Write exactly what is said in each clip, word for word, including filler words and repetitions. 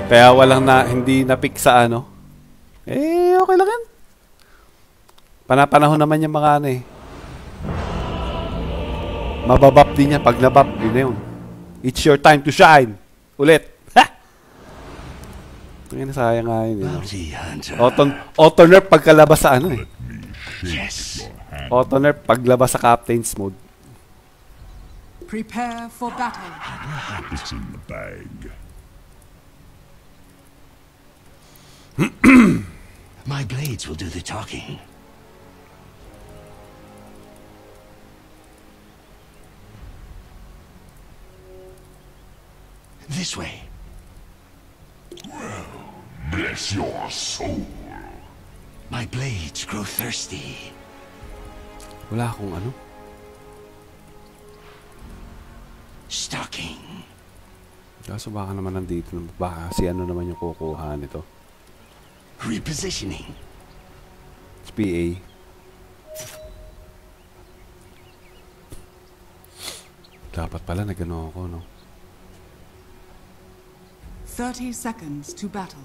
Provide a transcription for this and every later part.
Kaya walang na, hindi na-pick sa ano. Eh, okay lang yan. Panapanahon naman yung mga ano eh. Mababap din yan. Pag nabap, yun na yun. It's your time to shine. Ulit. Ha! Ngayon, sayang nga yun. Auto-nerf pagkalabas sa ano eh. Yes. Auto-nerf paglabas sa captain's mode. Prepare for battle. It's in the bag. My blades will do the talking. This way. Well, bless your soul. My blades grow thirsty. Wala akong ano. Stalking. Kaso baka naman nandito. Baka si ano naman yung kukuha nito. Repositioning. It's P A. Dapat pala nagano ako, no? thirty seconds to battle.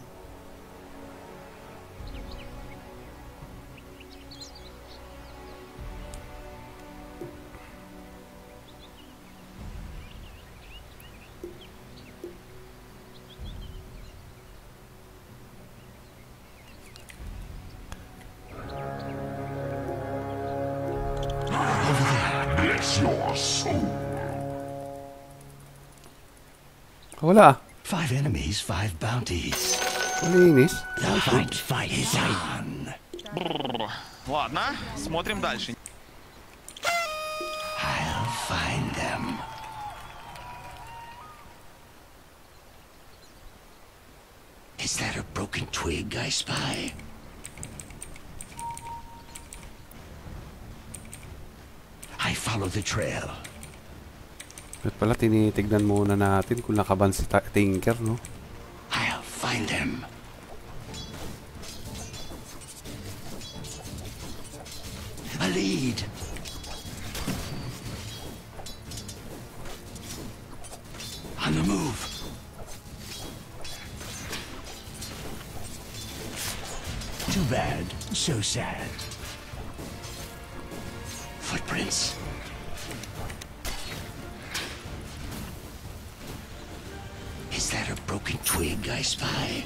Bless your soul. Wala. Five enemies, five bounties. Malinis. The fight, fight is on. Ладно, смотрим дальше. I'll find them. Is that a broken twig I spy? I follow the trail. At pala tinitignan muna natin kung nakaban si Tinker, no? I'll find them. A lead. On the move. Too bad, so sad. Footprints. Is that a broken twig I spy?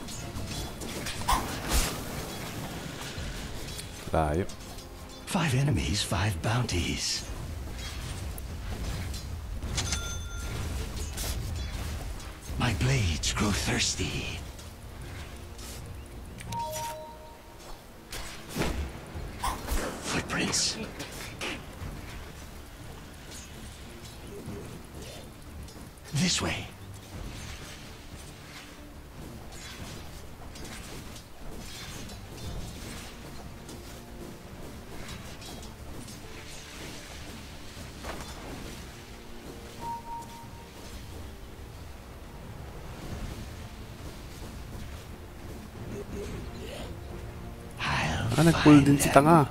Tayo. Five enemies, five bounties. My blades grow thirsty. Footprints. This way. Ah, nag-pull din si Tanga.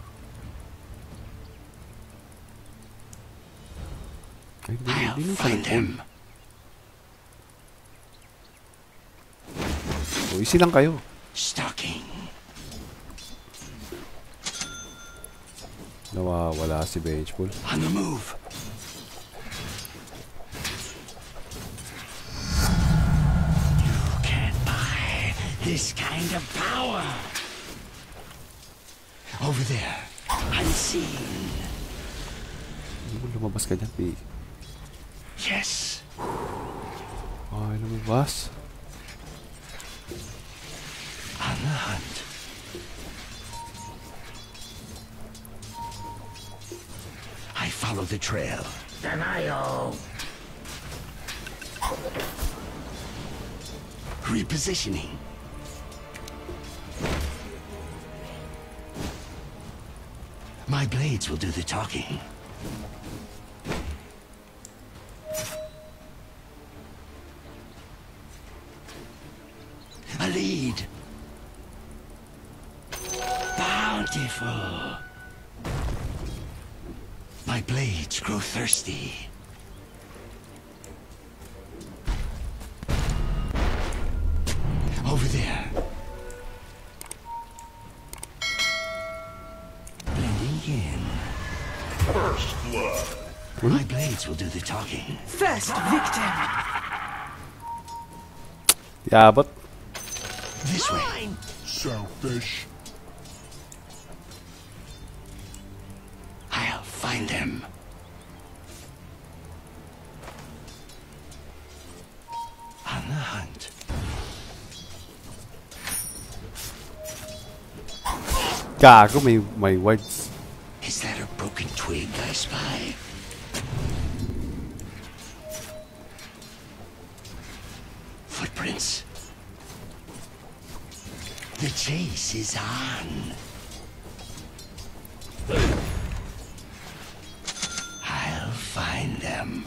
Ay, hindi, hindi nung sa nag-pull. O, easy lang kayo. Stalking. Nawawala si Vengeful. On the move. You can't buy this kind of power. Over there, unseen. Hindi mo lumabas ka dyan, P. Yes. Ay, lumabas. On the hunt. I follow the trail. Denial. Repositioning. My blades will do the talking. A lead. Bountiful. My blades grow thirsty. My blades will do the talking. First victim. Yabot. This way. Selfish. I'll find them. On the hunt. Gago, may, may words. Is that a broken twig I spy? Footprints. The chase is on. I'll find them.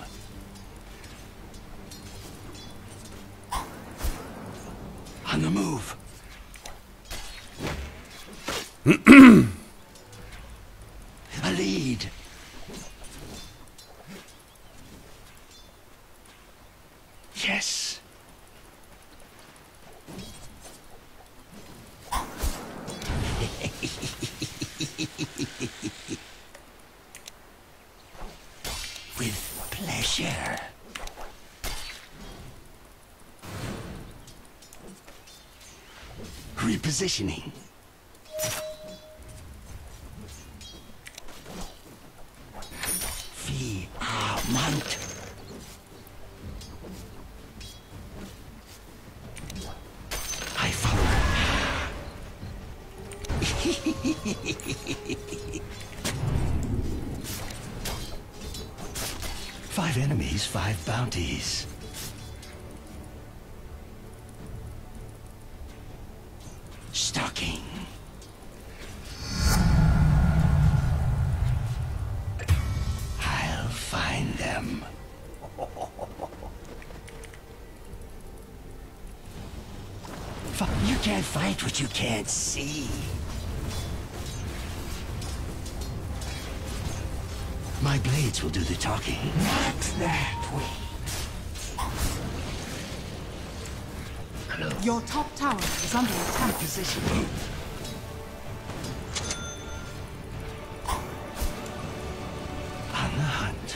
On the move. A lead. Yes. With pleasure. Repositioning. Fi Amant. I follow. Five enemies, five bounties. Stalking. I'll find them. F- you can't fight what you can't see. My blades will do the talking. Not that way. Your top tower is under attack. Position. On the hunt.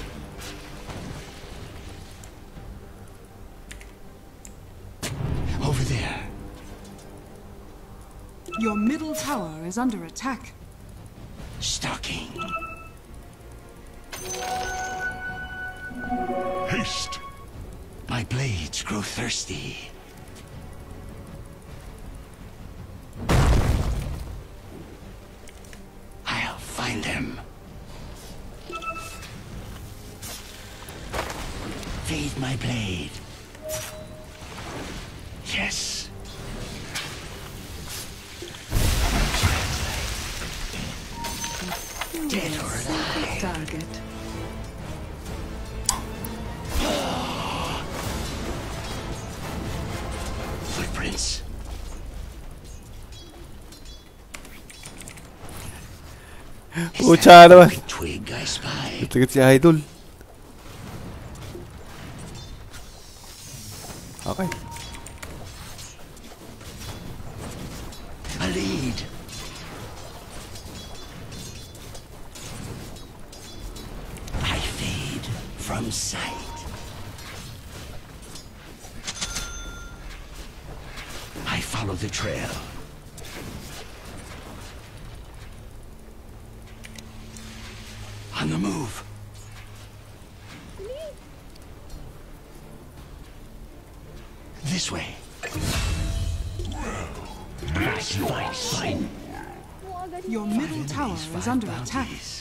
Over there. Your middle tower is under attack. Stalking. Haste. My blades grow thirsty. I'll find them. Feed my blade. Yes. Dead or alive. Target. Footprints. Pucha naman. Twig I spy. Tigit si Idol. Okay. A lead. I fade from sight. I follow the trail. On the move. This way. Bless your soul. Your middle tower Enemies, is five under attack. bounties.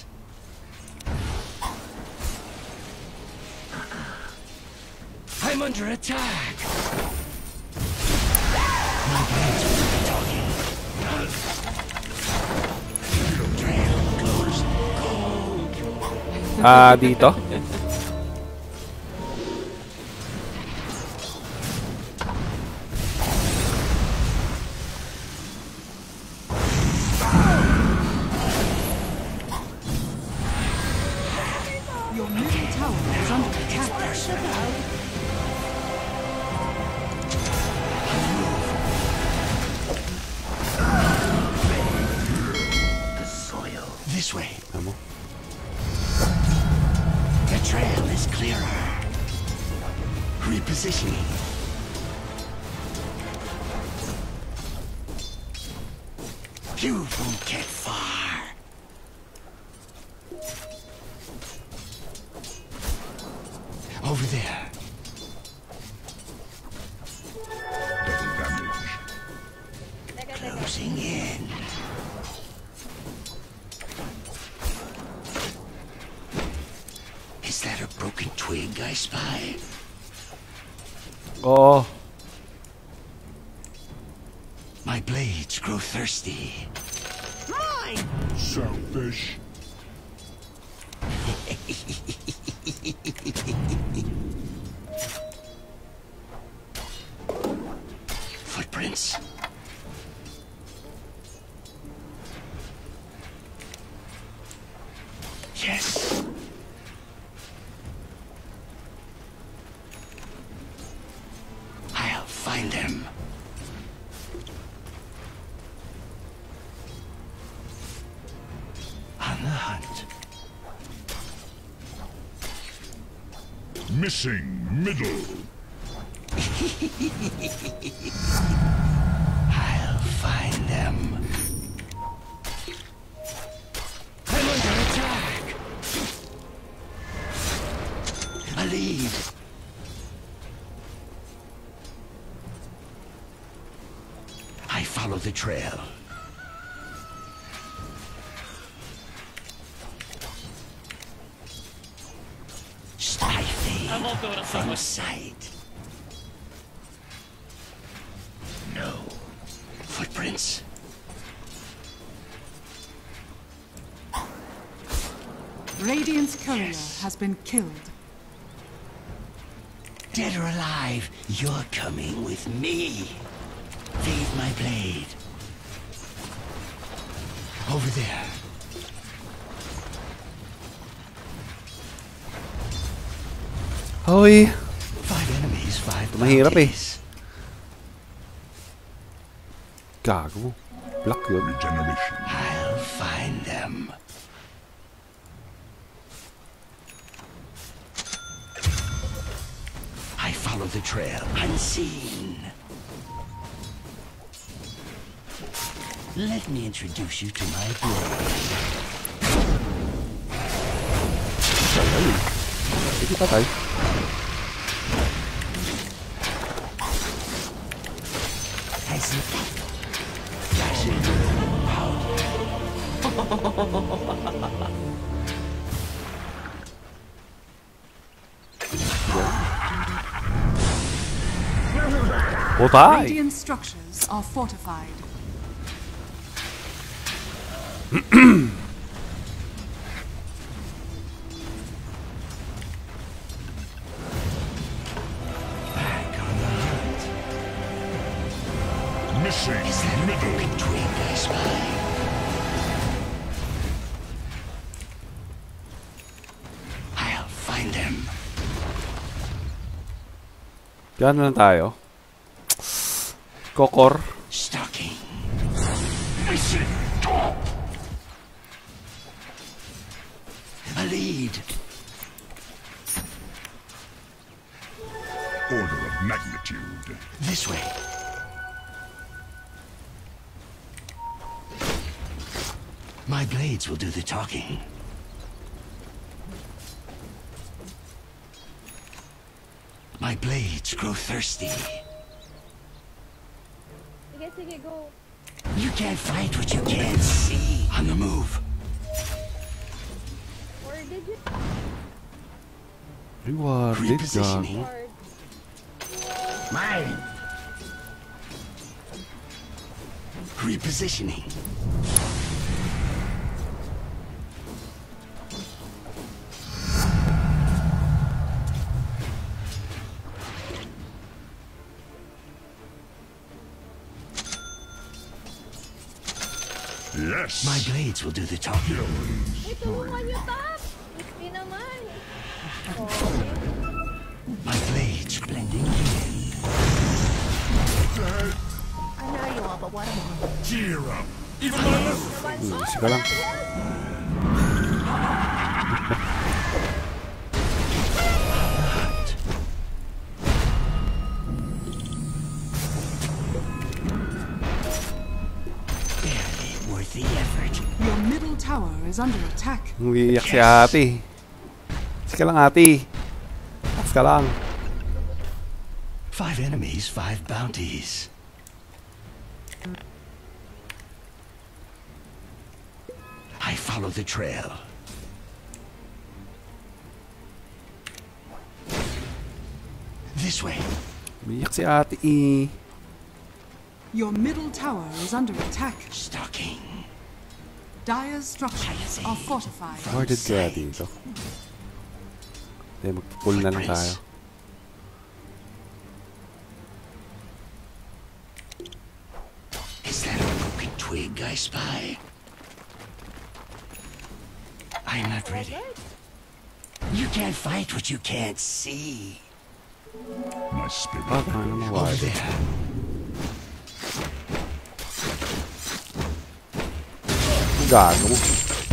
I'm under attack. My blades will be talking. Trail glows gold. Ah, dito. Your middle tower is under attack. The soil. This way. Ano mo? Repositioning. You won't get far. Over there. Double damage. Closing in. Is that a broken twig I spy? Oo. My blades grow thirsty. Mine! Selfish. Footprints. Yes. I'll find them. On the hunt. Missing middle. I'll find them. I'm under attack. A lead. I follow the trail. I fade from sight. No footprints. Radiant's courier has been killed. Dead or alive, you're coming with me. Fade my blade. Over there. Hoy. Five enemies, five Mahirap eh. bounties. Gago. Black yun. Regeneration. I'll find them. I follow the trail, unseen. Let me introduce you to my blade. Sige, patay. I see. Flashing Patay! Radiant structures are fortified. back on the hunt. Missing Is that a middle. broken twig I spy? I'll find them. Gano'n lang tayo. Kokor. Stalking. Missing top. A lead. Order of magnitude. This way. My blades will do the talking. My blades grow thirsty. Sige, sige, go. You can't fight what you can't see. On the move. Or did you? Rewarded, Repositioning. gago. Or Mine. Repositioning. Yes. My blades will do the talking. Uy, tulungan niyo, Tap! Crispy naman. Okay. My blades blending in. I know you are, but what am I? Cheer up. Hmm, sige lang. is under attack. Umiiyak si ate. Sige lang ate. Relax ka lang. Five enemies, five bounties. I follow the trail. This way. Umiiyak si ate eh. Your middle tower is under attack. Stalking. Dire's structures are fortified. Guarded kaya dito. Hindi, mag-pull na lang tayo. Is that a broken twig I spy? I'm not ready. You can't fight what you can't see. My spirit. Ah, kaya naman Over wide. there. Gago mo.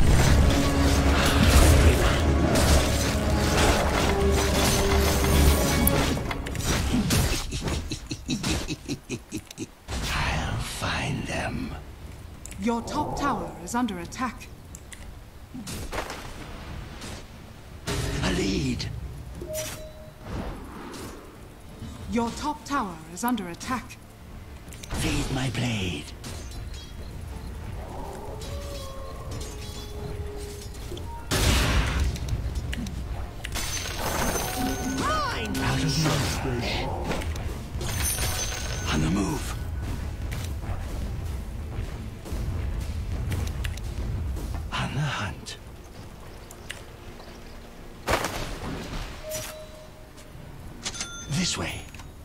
I'll find them. Your top tower is under attack. A lead. Your top tower is under attack. Feed my blade. Out of nowhere. On the move. On the hunt. This way.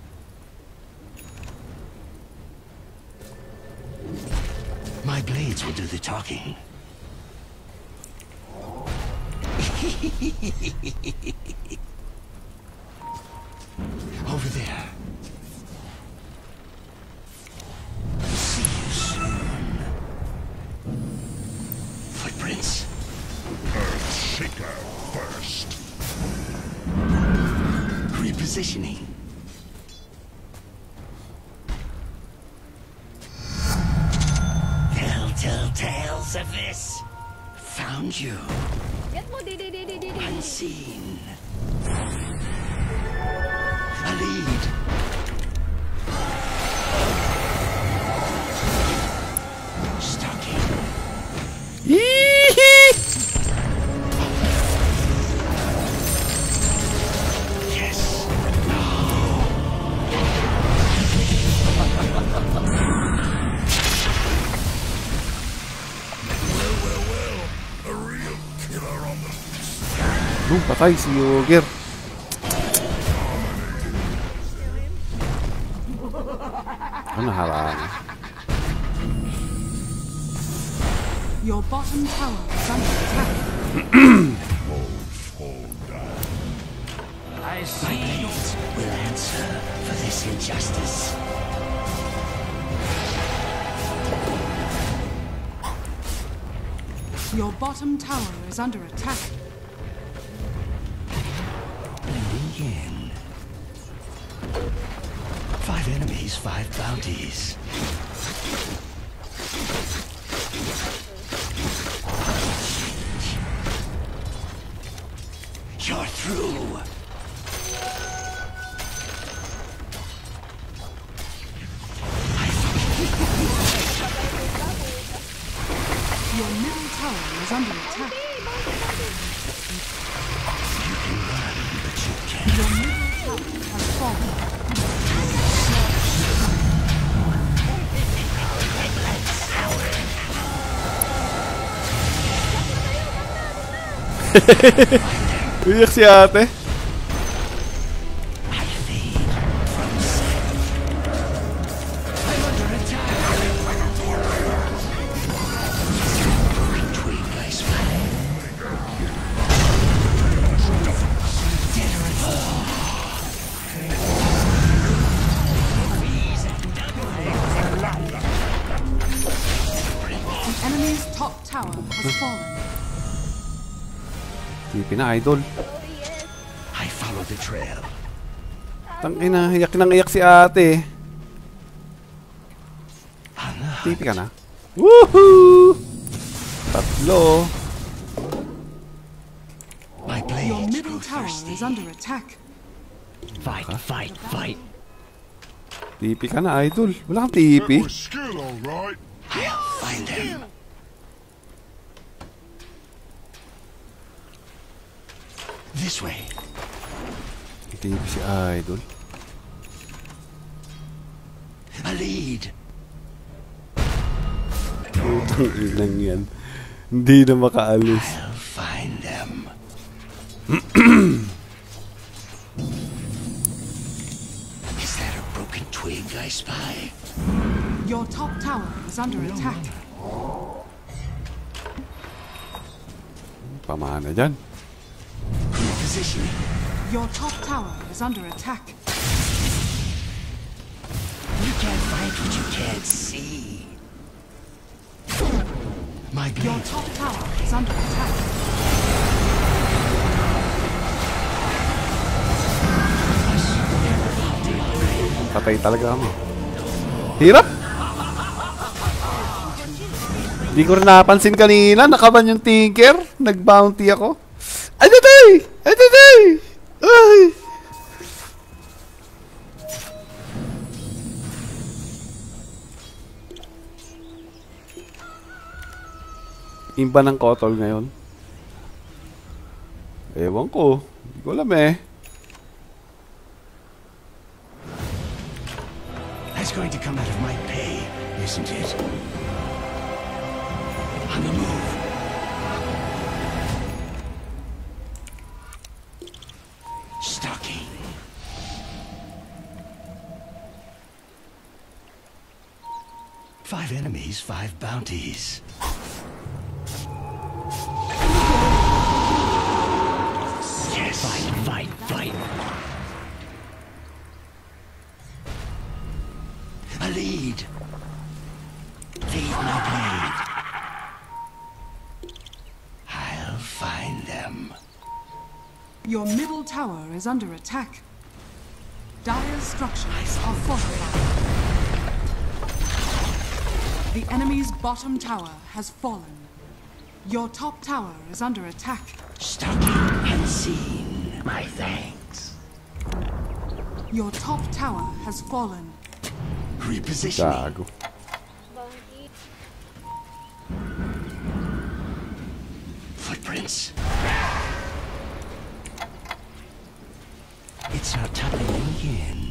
My blades will do the talking. Over there. See you soon. Footprints. Earthshaker first. Repositioning. They'll tell tales of this. Found you. Get mo, di di di di di di. Unseen. A lead. Stalking. Yes. A real killer on the Nung patay si Yoger. Ano harang? Your bottom tower is under attack. I see. My blades will answer for this injustice. Your bottom tower is under attack. Blending in. Five enemies, five bounties. You're through. Your middle tower is under attack. You can run, but you can't. Your middle tower has fallen. Umiiyak si ate. I fade from sight. I'm under attack. Twig I spy. Dead or The enemy's top tower has fallen. Tipi na idol. I follow the trail. Tangina, iyak nang iyak si ate. On the hunt. Tipi ka na. Woohoo! Tatlo. blades Your middle grow tower thirsty. is under attack. Fight, fight, fight. T P ka na, idol. Wala kang T P. That was skill, all right. I'll find him. This way. T P si idol. A lead. Putang inang yan. Hindi na makaalis. I'll find them. Is that a broken twig I spy? Your top tower is under attack. Pamana dyan. Repositioning. Your top tower is under attack. You can't fight what you can't see. My Your blade. top tower is under attack. Patay talaga kami. Hirap! Hindi ko rin napansin kanina. Nakaban yung tinker. Nag-bounty ako. Ay, tatay! Ay, tatay! Ay! Imba ng Kotol ngayon. Ewan ko. Hindi ko alam eh. That's going to come out of my pay, isn't it? On the move. Stalking. Five enemies, five bounties. Yes. Fight, fight, fight. A lead. Lead my blade. I'll find them. Your middle tower is under attack. Dire's structures are fortified. The enemy's bottom tower has fallen. Your top tower is under attack. Stalking unseen. My thanks. Your top tower has fallen. Repositioning. Gago. Bounty. Footprints. It's not tumbling in.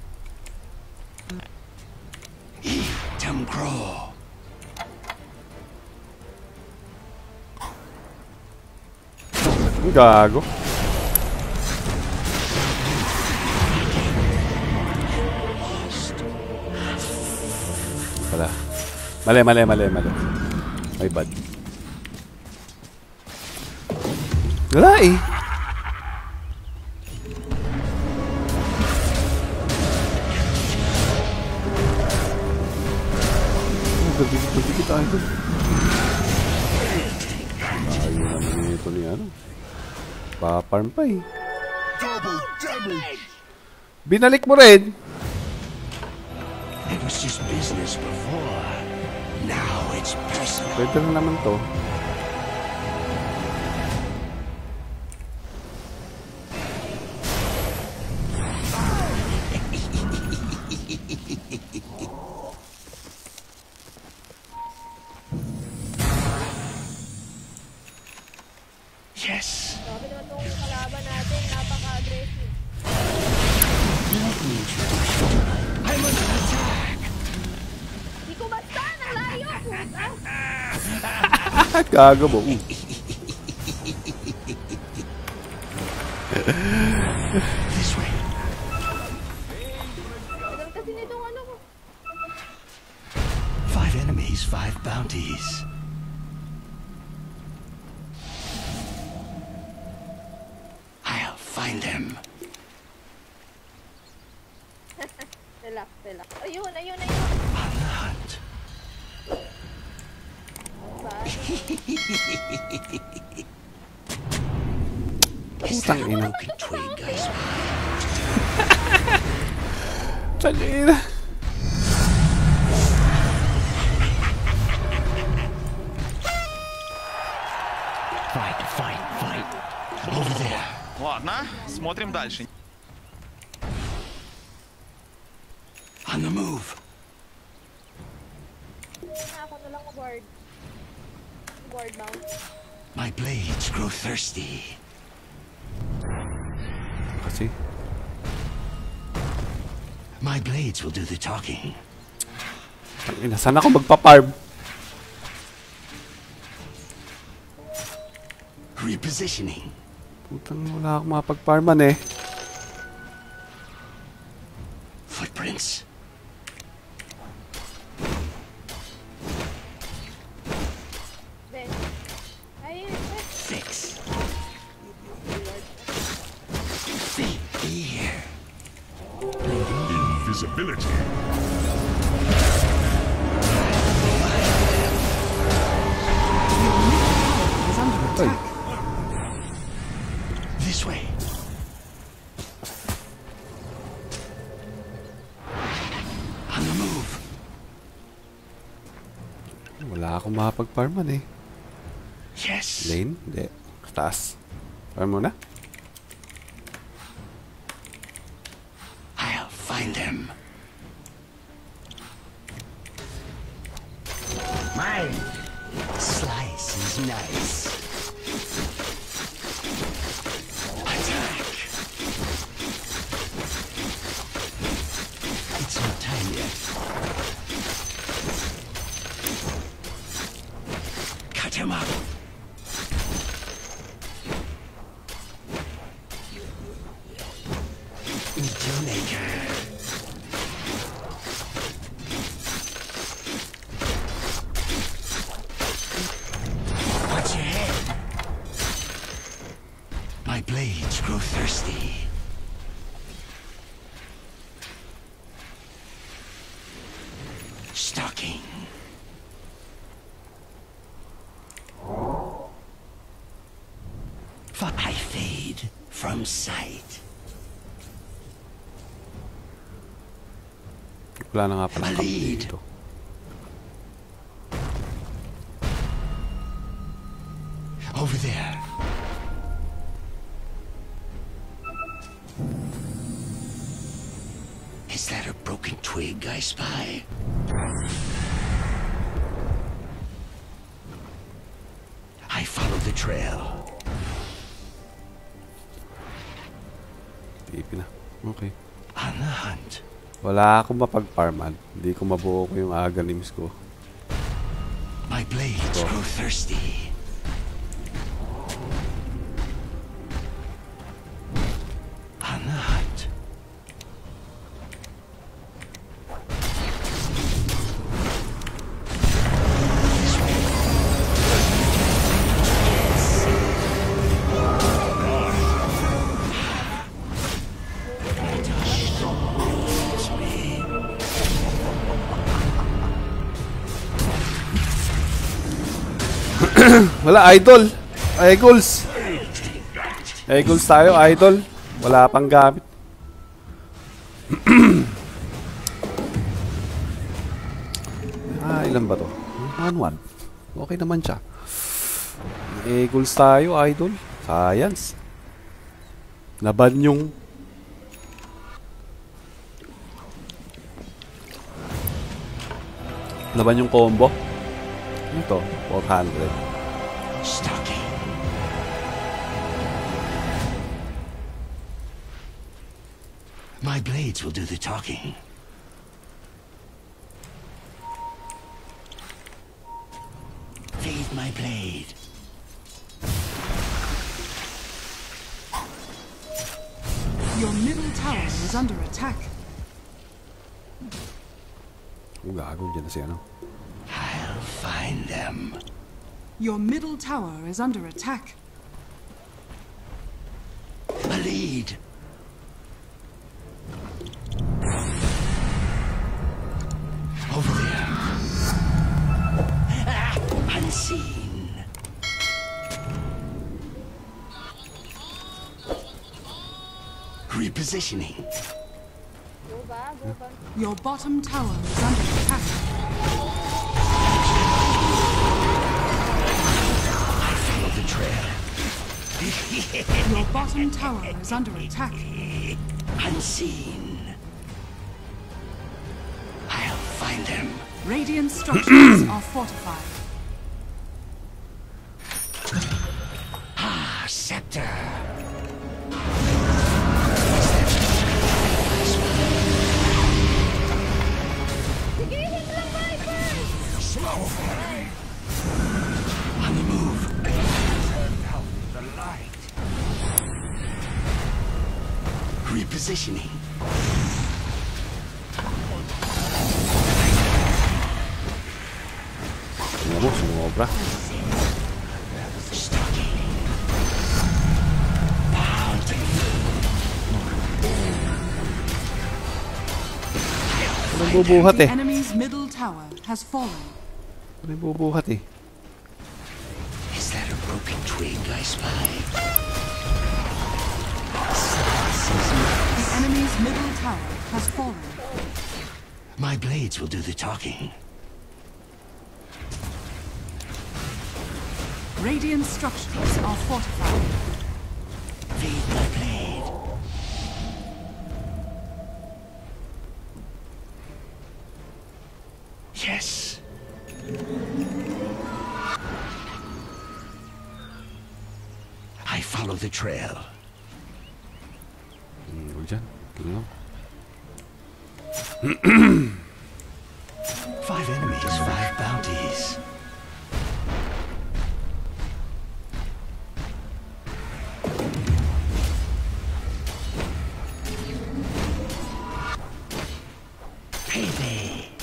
Eat crow. Gago. Pala. Mali, mali, mali, mali. My bad. Wala eh. Dikit-dikit tayo doon. Ayaw naman ito ni ano. Pa-farm pa eh. Double damage! Binalik mo rin. It was just business before. Now it's personal. Pwede na naman to. Yes. Grabe naman itong kalaban natin. Napaka-aggressive. I'm under attack. Di ko basta! Nalayo! Puta! Gago mo. Uh. This way. Tagal kasi nitong ano ko. Five enemies, five bounties. I'll find them. Relax, relax. Ayun, ayun, ayun. On the hunt. Putang ina. Broken twig, guys. Tangina. Fight, fight, fight. Over there. Смотрим дальше. On the move. Ako na lang mag-ward. Ward mount. My blades grow thirsty. Kasi, My blades will do the talking. tangina, saan ako magpa-farm? Repositioning. Putang wala akong mapag-farman eh. Footprints. Then, ay, ay, Fix. See, be here. Invisibility. Is under attack. This way. On the move. Wala akong mapag-farman eh. Yes. Lane? Hindi. Taas. Farm muna. I'll find them. Mine. Slice is nice. Attack. It's not time yet. Cut him up. Maker. Watch your head. My blades grow thirsty. Stalking. I fade from sight. Wala na nga pala Lead. kampi dito. Over there. Is that a broken twig I spy? I follow the trail. Tipi na. Okay. On the hunt. Wala akong mapag-farman. Hindi ko mabuo ko yung agalims ko. My blades Oh. grow thirsty. On the hunt. Wala, idol. Eagles. Eagles tayo, idol. Wala pang gamit. Ah, ilan ba to? one one. Okay naman siya. Eagles tayo, idol. Science. Laban yung Laban yung combo. Ito, four hundred. Stalking. My blades will do the talking. Feed my blade. Your middle tower is under attack. Oh, gago, dyan na si ano. I'll find them. Your middle tower is under attack. A lead. Over there. Ah, unseen. Repositioning. Go ba? Go ba? Your bottom tower is under attack. Follow the trail. Your bottom tower is under attack. Unseen. I'll find them. Radiant structures are fortified. Ah, scepter. Sigihin lang, Viper! On the move. Out the light. Repositioning. Sumobra, sumobra. Stalking. Bounty. Anong bubuhat The eh? enemy's middle tower has fallen. Anong bubuhat eh? Is that a broken twig I spy? The enemy's middle tower has fallen. My blades will do the talking. Radiant structures are fortified. Feed my blade. Yes. I follow the trail. Hmm, huwag dyan. Ito lang. Five enemies, five bounties. Payday.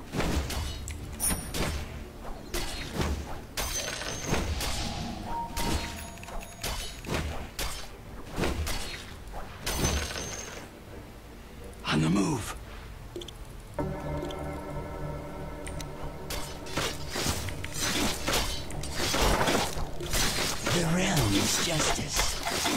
On the move. The realm is justice.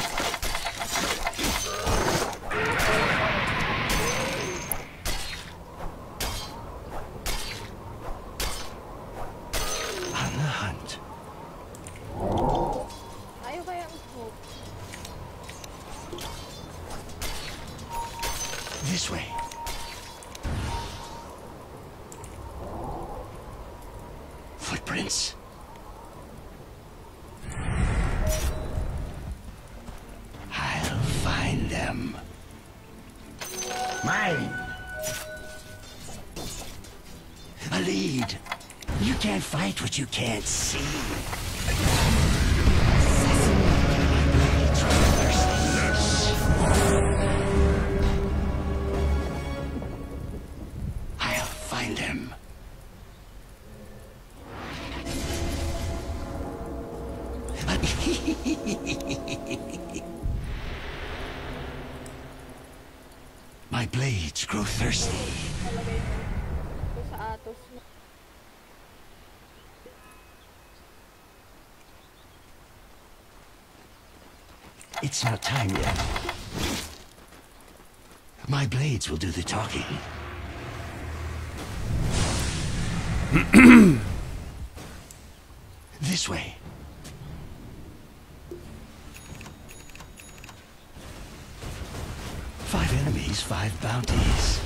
On the hunt. Ayaw kaya ang smoke. This way. Footprints. I'll find them. Mine. A lead. You can't fight what you can't see. I'll find them. My blades grow thirsty. Ito sa Atos. It's not time yet. My blades will do the talking. This way. Five enemies, five bounties.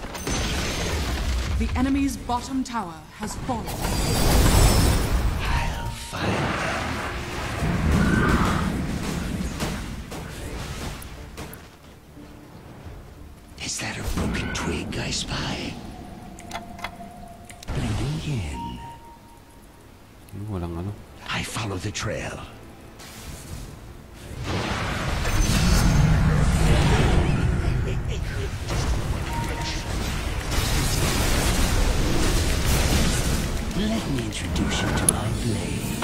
The enemy's bottom tower has fallen. I'll find them. Is that a broken twig I spy? Blending in. Ano, walang ano. I follow the trail. Let me introduce you to my blade.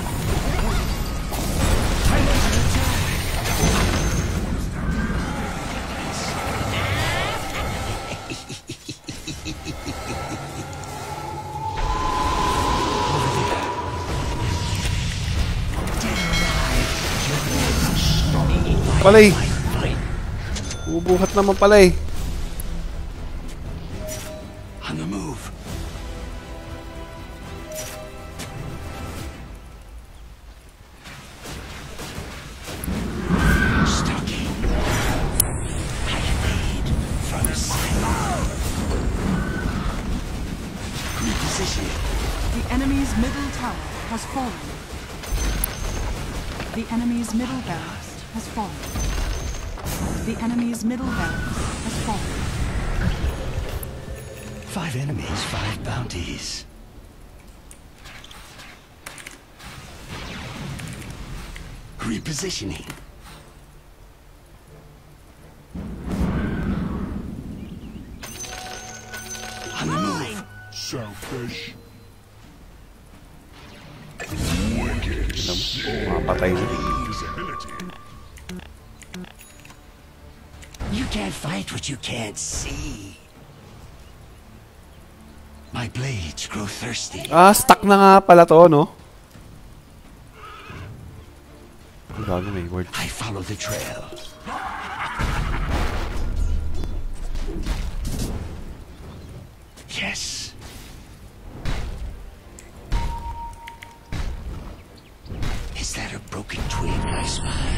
Palay! Bubuhat naman palay. On the move. middle tower has fallen. The enemy's middle barracks has fallen. The enemy's middle barracks has fallen. Five enemies, five bounties. Repositioning. On the move. Selfish. Mapatay na. Visibility. You can't fight what you can't see. My blades grow thirsty. Ah, stuck na nga pala to, no? Ang gago, may word. I follow the trail. Yes. Is that a broken twig I spy?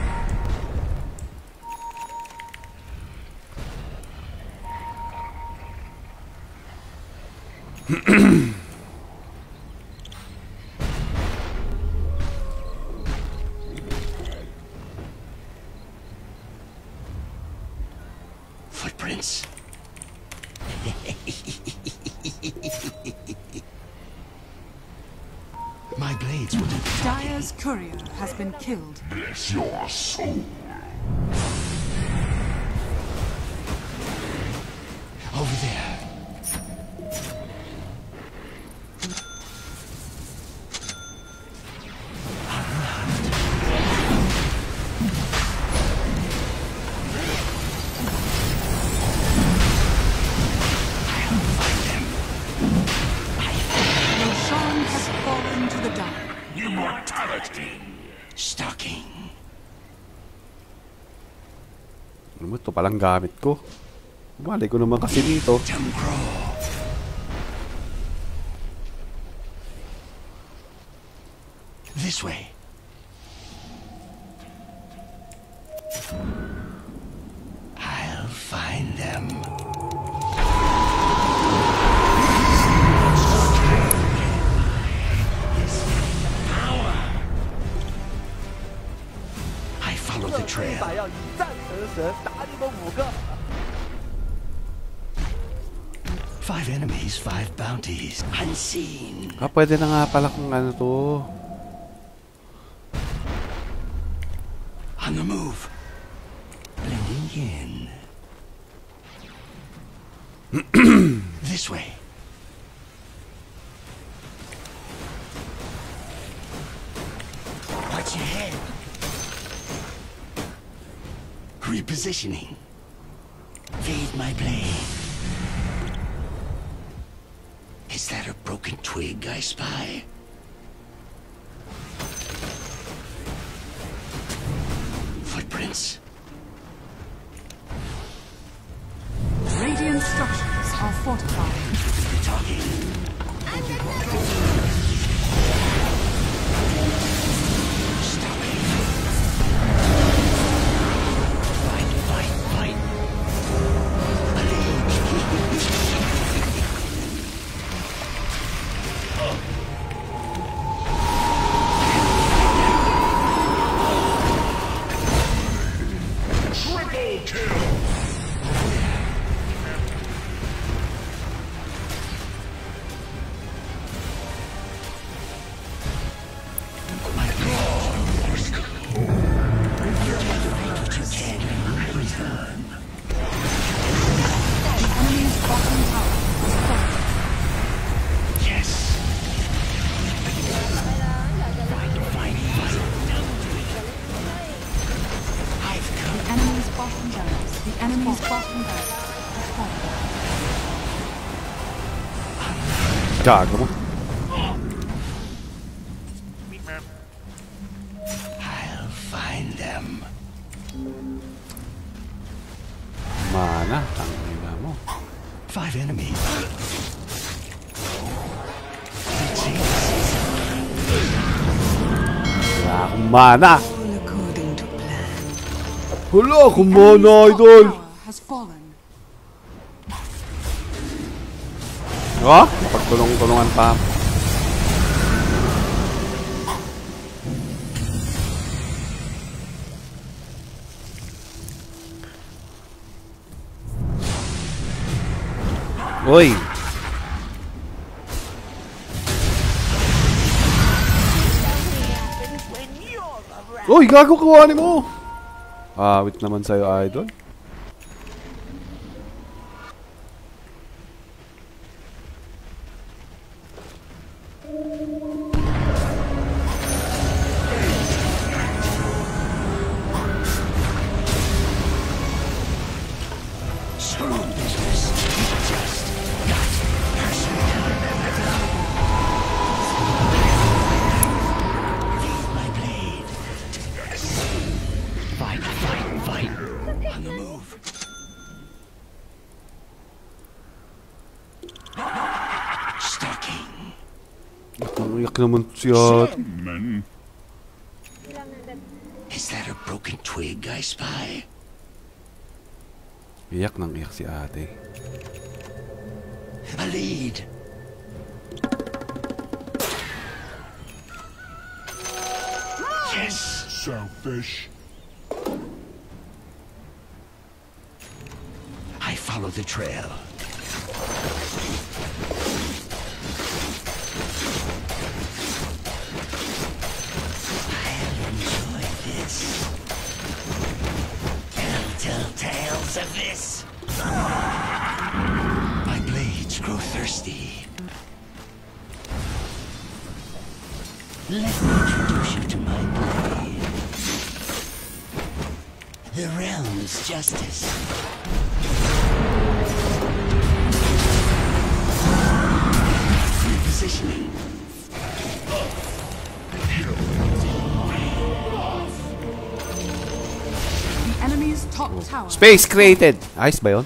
Footprints. My blades will do the talking. Dire's courier has been killed. Bless your soul. Over there. Roshan has fallen to the dire. Immortality. Stalking. Ano mo, ito palang gamit ko. Malay ko naman kasi dito. Junkro. This way. I'll find them. I follow the trail. 要以战神神打你们五个。 Five enemies, five bounties. Unseen. Ah, pwede na nga pala kung ano to. On the move. Blending in. This way. Watch your head. Repositioning. Feed my blade. Is that a broken twig I spy? Footprints. Radiant structures are fortified. Talking. Stopping. Fight, fight, fight. Triple kill. Enemy's bottom tower has fallen. Yes. Fight, fight, fight. I've come. The enemy's bottom barracks. The enemy's bottom barracks has fallen. Gago mo. I'll find them. Mana, tangina mo. Five enemies. Wala akong mana. Wala akong mana, idol. Tower has fallen. Oh, pagtulong-tulungan pa. Uy! Uy, gago, kuhanin mo! Awit naman sa'yo, idol. Iyak naman siya. Is that a broken twig I spy? Iyak nang iyak si ate. A lead. Yes. Selfish. I follow the trail. Tales of this. My blades grow thirsty. Let me introduce you to my blade. The realm's justice. Repositioning. Enemy's top tower. Space created! Ayos ba yun?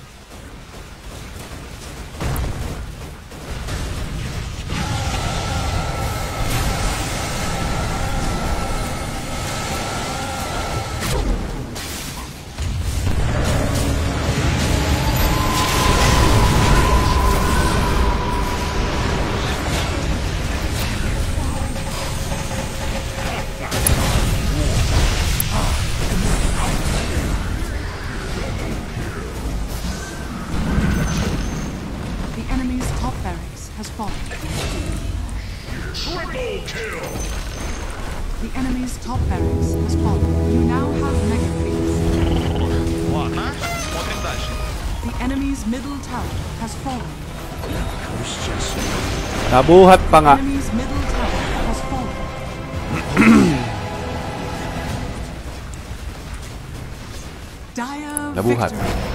The enemy's top barracks has fallen. You now have mega creeps. Ладно, смотрим дальше. The enemy's middle tower has fallen. Nabuhat pa nga. The enemy's middle tower has fallen. Dire Nabuhat. victory.